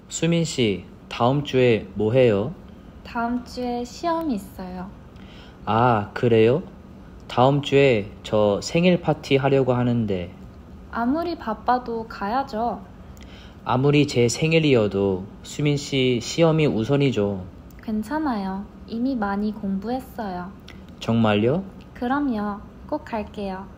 수민 씨, 다음 주에 뭐 해요? 다음 주에 시험이 있어요. 아, 그래요? 다음 주에 저 생일 파티 하려고 하는데 아무리 바빠도 가야죠. 아무리 제 생일이어도 수민 씨 시험이 우선이죠. 괜찮아요. 이미 많이 공부했어요. 정말요? 그럼요. 꼭 갈게요.